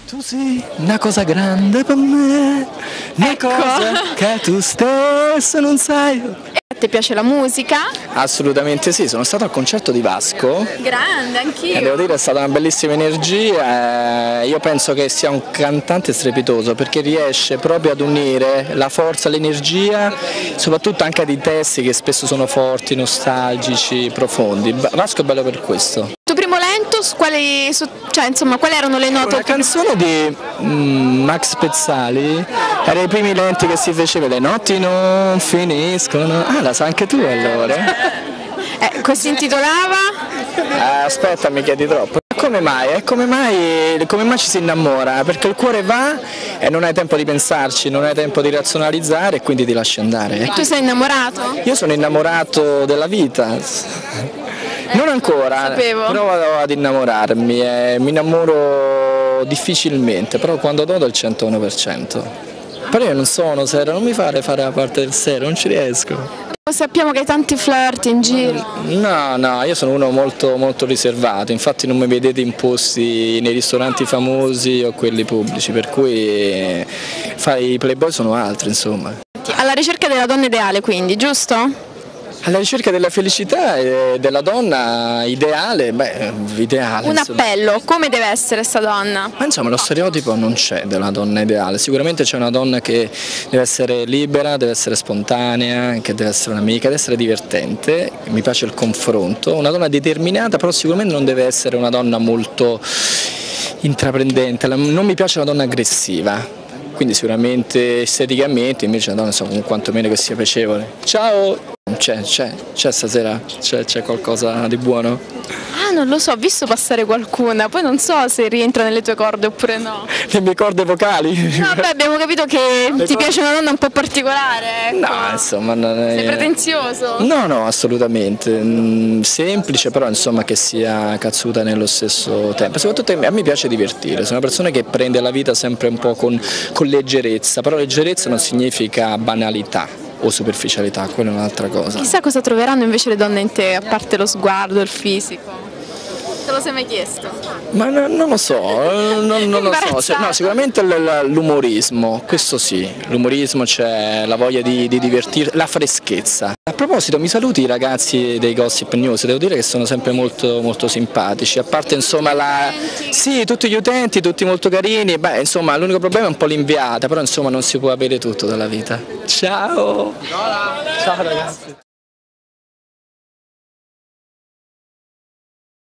Tu sei una cosa grande per me, una cosa che tu stesso non sai. A te piace la musica? Assolutamente sì, sono stato al concerto di Vasco. Grande, E anch'io. devo dire è stata una bellissima energia, io penso che sia un cantante strepitoso perché riesce proprio ad unire la forza, l'energia, soprattutto anche di testi che spesso sono forti, nostalgici, profondi. Vasco è bello per questo. Il tuo primo Lentus, quali erano le note? Una canzone di Max Pezzali, era i primi lenti che si faceva, le notti non finiscono. Ah, la sa anche tu allora? Come si intitolava? Aspetta, mi chiedi troppo. Come mai? Come mai ci si innamora? Perché il cuore va e non hai tempo di pensarci, non hai tempo di razionalizzare e quindi ti lasci andare. E tu sei innamorato? Io sono innamorato della vita. Non ancora, provo ad innamorarmi, mi innamoro difficilmente, però quando do del 101%. Però io non sono serio, non mi fare la parte del serio, non ci riesco. Sappiamo che hai tanti flirt in giro. No, io sono uno molto, molto riservato, infatti non mi vedete in posti nei ristoranti famosi o quelli pubblici, per cui i playboy sono altri, insomma. Alla ricerca della donna ideale, quindi, giusto? Alla ricerca della felicità e della donna ideale, ideale. Un appello, come deve essere sta donna? Ma insomma lo stereotipo non c'è della donna ideale, sicuramente c'è una donna che deve essere libera, deve essere spontanea, che deve essere un'amica, deve essere divertente, mi piace il confronto, una donna determinata, però sicuramente non deve essere una donna molto intraprendente, non mi piace una donna aggressiva. Quindi sicuramente esteticamente invece una donna quantomeno che sia piacevole. Ciao! C'è stasera? C'è qualcosa di buono? Ah, non lo so, ho visto passare qualcuna, poi non so se rientra nelle tue corde oppure no. Le mie corde vocali? No, beh, abbiamo capito che ti piace una donna un po' particolare, ecco. No, insomma... Sei pretenzioso? No, assolutamente. Semplice, però insomma che sia cazzuta nello stesso tempo. Soprattutto a me piace divertire, sono una persona che prende la vita sempre un po' con leggerezza, però leggerezza non significa banalità o superficialità, quella è un'altra cosa. Chissà cosa troveranno invece le donne in te, a parte lo sguardo, il fisico. Te lo sei mai chiesto? Ma non lo so, non lo so. No, sicuramente l'umorismo, questo sì, l'umorismo, c'è la voglia di divertirsi, la freschezza. A proposito, mi saluti i ragazzi dei Gossip News, devo dire che sono sempre molto, molto simpatici, a parte insomma sì, tutti gli utenti, tutti molto carini, insomma l'unico problema è un po' l'inviata, però insomma non si può avere tutto dalla vita. Ciao! Ciao ragazzi!